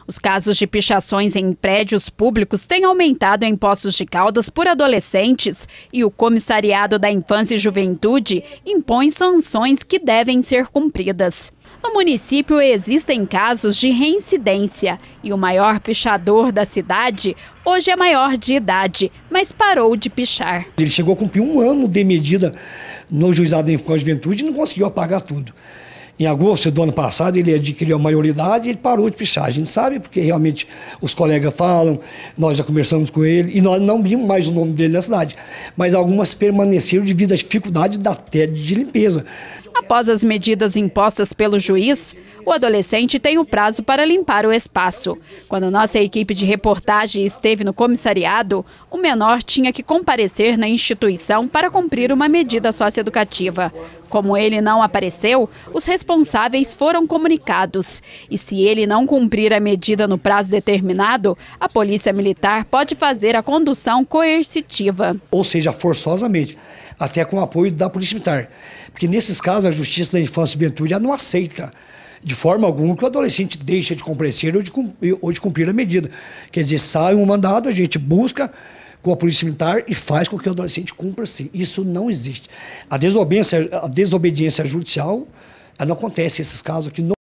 Os casos de pichações em prédios públicos têm aumentado em Poços de Caldas por adolescentes e o Comissariado da Infância e Juventude impõe sanções que devem ser cumpridas. No município existem casos de reincidência e o maior pichador da cidade hoje é maior de idade, mas parou de pichar. Ele chegou a cumprir 1 ano de medida no Juizado da Infância e Juventude e não conseguiu apagar tudo. Em agosto do ano passado, ele adquiriu a maioridade e ele parou de pichar. A gente sabe porque realmente os colegas falam, nós já conversamos com ele e nós não vimos mais o nome dele na cidade. Mas algumas permaneceram devido à dificuldade da TED de limpeza. Após as medidas impostas pelo juiz, o adolescente tem o prazo para limpar o espaço. Quando nossa equipe de reportagem esteve no comissariado, o menor tinha que comparecer na instituição para cumprir uma medida socioeducativa. Como ele não apareceu, os responsáveis foram comunicados. E se ele não cumprir a medida no prazo determinado, a Polícia Militar pode fazer a condução coercitiva. Ou seja, forçosamente, até com o apoio da Polícia Militar. Porque nesses casos a Justiça da Infância e Juventude já não aceita de forma alguma que o adolescente deixe de comparecer ou de cumprir a medida. Quer dizer, sai um mandado, a gente busca com a Polícia Militar e faz com que o adolescente cumpra sim. Isso não existe. A desobediência judicial, ela não acontece esses casos aqui.